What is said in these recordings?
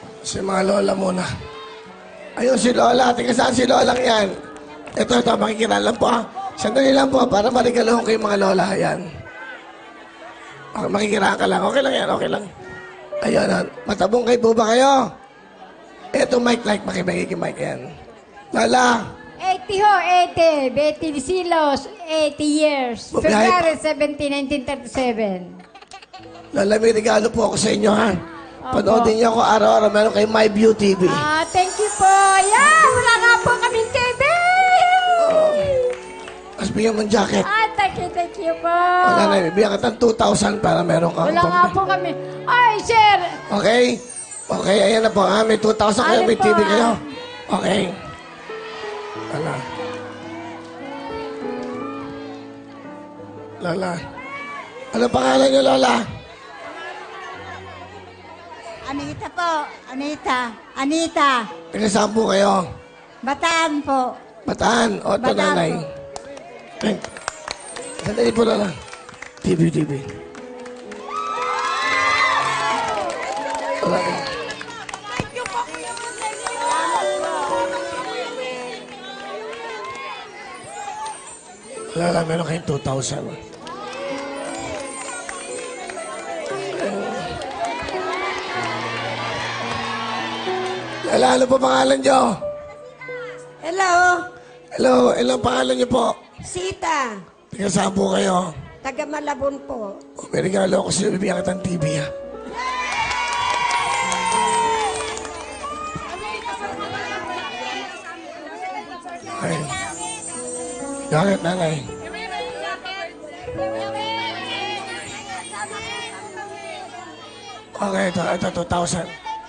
Si mga lola muna. Ayun si Lola. Tingnan saan si Lola yan. Ito, makikirala po ha. Sandali lang po para marigalo ko yung mga lola. Ayan. Okay, makikiraan ka lang. Okay lang yan, okay lang. Ayun, matabong kayo po ba kayo? Ito, mic like, makibigay mic yan. Lola. 80 ho, 80. Betty Silos, 80 years. February 17, 1937. Lola, may regalo po ako sa inyo, ha? Panoodin niyo ako araw-araw. Meron kayo My View TV. Thank you po. Yan, wala nga po kaming TV. Mas bigyan mong jacket. Thank you po. Wala na, bibigyan ka ng 2,000 para meron kang wala nga po kami. Ay, sir. Okay? Okay, ayan na po, ha? May 2,000 kayo, may TV kayo. Okay. Lola. Lola. Ano pangalan niyo, Lola? Anita po. Anita. Taga-saan po kayo? Bataan po. Bataan. O, ito, Bataan nanay. po. Ay. Sandali po, Lola. TV. Lola. Lola, meron kayong 2,000. Lola, ano po pangalan niyo? Hello. Hello, pangalan niyo po? Sita. Taga saan po kayo? Taga Malabon po. May regalo ako sa'yo, bibigyan kita ng TV, ha? Ay. Bakit, nanay? Okay, ito, 2,000.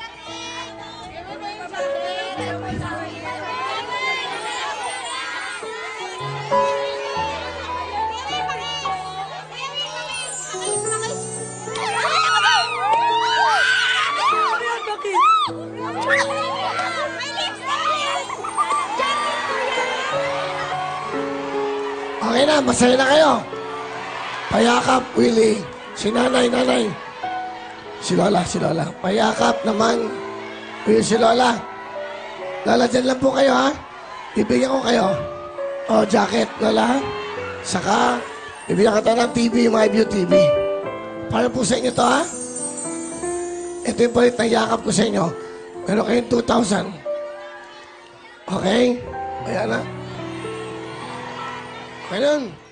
Okay na, masaya na kayo. Payakap, Willie. Si nanay. Si Lola. Payakap naman. Willie, si Lola. Lola, dyan lang po kayo, ha? Bibigyan ko kayo. O, jacket, Lola. Saka, bibigyan ka ng TV, My View TV. Para po sa inyo to, ha? Ito yung palit na yakap ko sa inyo. Meron kayong 2,000. Okay? Ayan na. Okay nun.